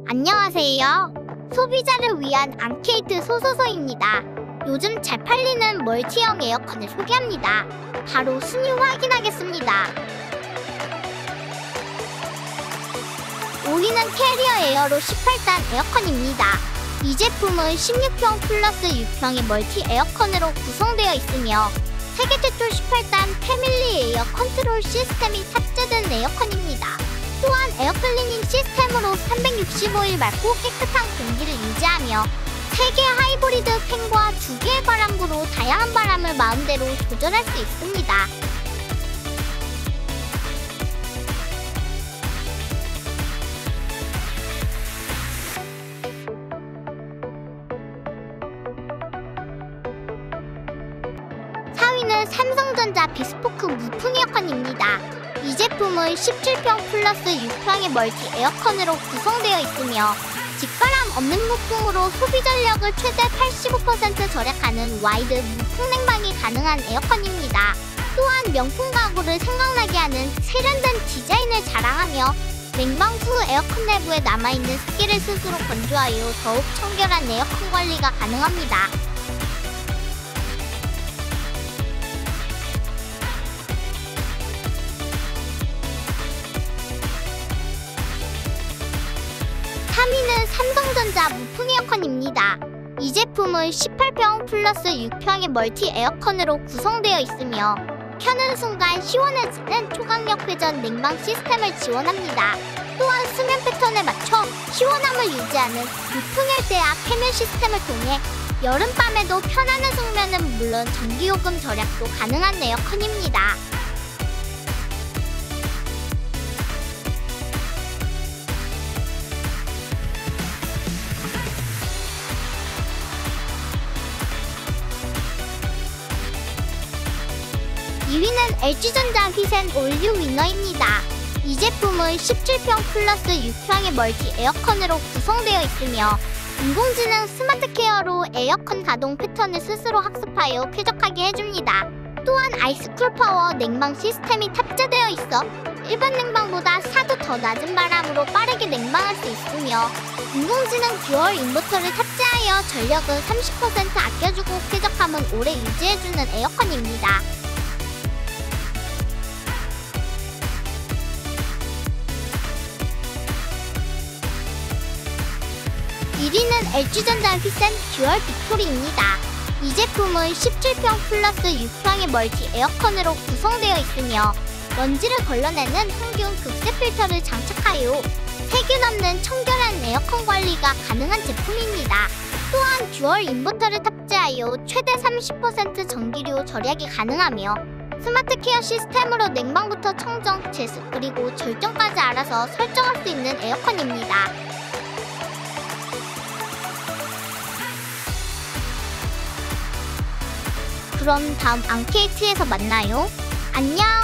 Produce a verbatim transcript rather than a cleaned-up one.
안녕하세요. 소비자를 위한 앙케이트 소소서입니다. 요즘 잘 팔리는 멀티형 에어컨을 소개합니다. 바로 순위 확인하겠습니다. 오 위는 캐리어 에어로 십팔 단 에어컨입니다. 이 제품은 십육 평 플러스 육 평의 멀티 에어컨으로 구성되어 있으며 세계 최초 십팔 단 패밀리 에어 컨트롤 시스템이 탑재된 에어컨입니다. 또한 에어클리닝 시스템으로 삼백육십오 일 맑고 깨끗한 공기를 유지하며 세 개의 하이브리드 팬과 두 개의 바람구로 다양한 바람을 마음대로 조절할 수 있습니다. 사 위는 삼성전자 비스포크 무풍 에어컨입니다. 이 제품은 십칠 평 플러스 육 평의 멀티 에어컨으로 구성되어 있으며 직바람 없는 무풍으로 소비 전력을 최대 팔십오 퍼센트 절약하는 와이드 무풍 냉방이 가능한 에어컨입니다. 또한 명품 가구를 생각나게 하는 세련된 디자인을 자랑하며 냉방 후 에어컨 내부에 남아있는 습기를 스스로 건조하여 더욱 청결한 에어컨 관리가 가능합니다. 삼 위는 삼성전자 무풍 에어컨입니다. 이 제품은 십팔 평 플러스 육 평의 멀티 에어컨으로 구성되어 있으며 켜는 순간 시원해지는 초강력 회전 냉방 시스템을 지원합니다. 또한 수면 패턴에 맞춰 시원함을 유지하는 무풍 열대야 패널 시스템을 통해 여름밤에도 편안한 숙면은 물론 전기요금 절약도 가능한 에어컨입니다. 이 위는 엘지전자 휘센 올류 위너입니다. 이 제품은 십칠 평 플러스 육 평의 멀티 에어컨으로 구성되어 있으며 인공지능 스마트 케어로 에어컨 가동 패턴을 스스로 학습하여 쾌적하게 해줍니다. 또한 아이스쿨 파워 냉방 시스템이 탑재되어 있어 일반 냉방보사 도 더 낮은 바람으로 빠르게 냉방할 수 있으며 인공지능 듀얼 인버터를 탑재하여 전력은 삼십 퍼센트 아껴주고 쾌적함은 오래 유지해주는 에어컨입니다. 일 위는 엘지전자 휘센 듀얼 빅토리입니다. 이 제품은 십칠 평 플러스 육 평의 멀티 에어컨으로 구성되어 있으며 먼지를 걸러내는 항균 극세 필터를 장착하여 세균 없는 청결한 에어컨 관리가 가능한 제품입니다. 또한 듀얼 인버터를 탑재하여 최대 삼십 퍼센트 전기료 절약이 가능하며 스마트 케어 시스템으로 냉방부터 청정, 제습, 그리고 절정까지 알아서 설정할 수 있는 에어컨입니다. 그럼 다음 앙케이트에서 만나요. 안녕!